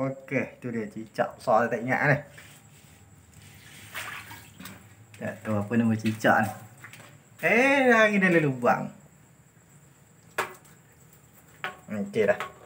Okey, tu dia cicak besar tak ingat ni. Tak tahu apa nama cicak ni. Lagi dalam lubang. Okey dah.